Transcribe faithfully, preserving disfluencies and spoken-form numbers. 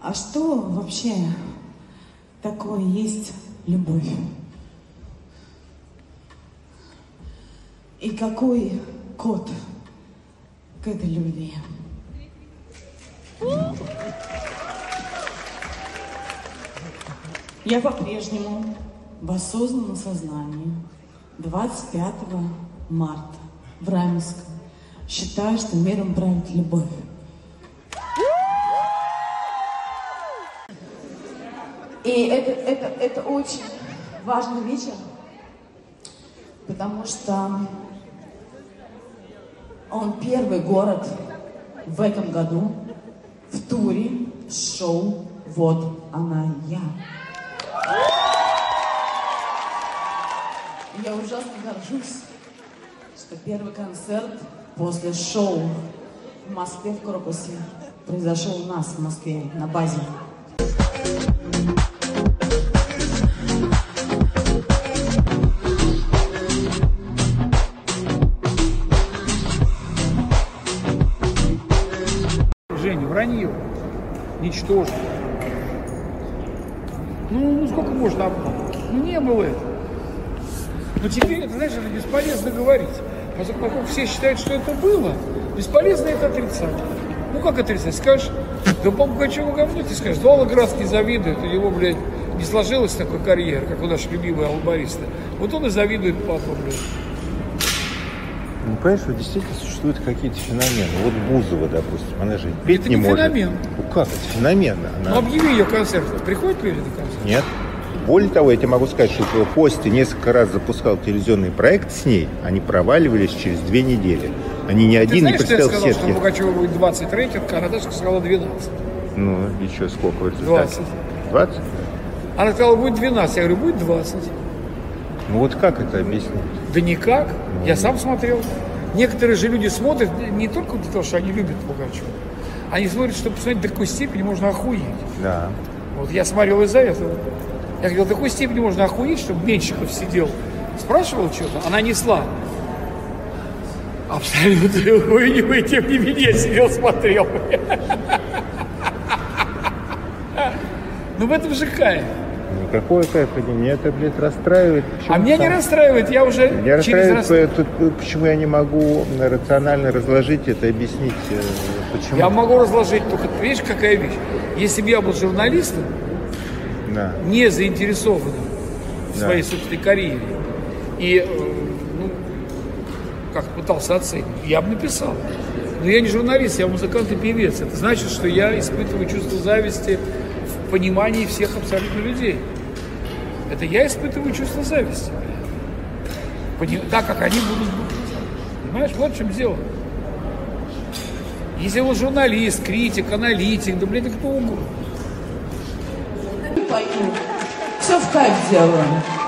А что вообще такое есть любовь? И какой код к этой любви? Я по-прежнему в осознанном сознании двадцать пятого марта в Раменском считаю, что миром правит любовь. И это, это, это очень важный вечер, потому что он первый город в этом году в туре шоу «Вот она я». Я ужасно горжусь, что первый концерт после шоу в Москве в корпусе произошел у нас в Москве на базе. Женя, вранье, ничтожно. Ну, ну сколько можно обманывать? Ну не было этого. Но теперь, это, знаешь, это бесполезно говорить. Поскольку все считают, что это было, бесполезно это отрицать. Ну как отрицать? Скажешь, да по Пугачеву говно, ты скажешь, да Волгоградский завидует, у него, блядь, не сложилась такой карьера, как у наших любимых албаристов. Вот он и завидует папа, блядь. Ну, понимаешь, вот действительно существуют какие-то феномены. Вот Бузова, допустим, она же петь это не, не может. Феномен. Ну как это феномен? Она... Ну объяви ее концерт. Приходит ли на концерт? Нет. Более того, я тебе могу сказать, что Костя несколько раз запускал телевизионный проект с ней, они проваливались через две недели. Они ни один не представил сетки. Ты знаешь, что я сказал, что у Пугачева будет двадцать рейтинг, а Наташа сказала двенадцать. Ну, и что, сколько в результате? двадцать. двадцать? Она сказала, будет двенадцать. Я говорю, будет двадцать. Ну вот как это объяснить? Да никак. Ну, я сам смотрел. Некоторые же люди смотрят не только для того, что они любят Пугачева. Они смотрят, чтобы посмотреть, до какой степени можно охуеть. Да. Вот я смотрел из-за этого. Я говорил, до какой степени можно охуеть, чтобы Меньшиков сидел, спрашивал что-то, она несла. Абсолютно хуйню, и тем не менее я сидел, смотрел. Ну в этом же кайф. Никакой кайфа не, меня это, блядь, расстраивает. Почему а меня там? Не расстраивает, я уже меня через расстраивает, рас... почему я не могу рационально разложить это, объяснить, почему. Я могу разложить, только видишь, какая вещь. Если бы я был журналистом, да. не заинтересованным в своей да. собственной карьере, и, ну, как пытался оценить, я бы написал. Но я не журналист, я музыкант и певец. Это значит, что я испытываю чувство зависти в понимании всех абсолютно людей. Это я испытываю чувство зависти. Поним... Так, как они будут думать. Понимаешь, вот в чем дело. Если он журналист, критик, аналитик, да, блин, да кто угодно. Все в кайф делаем.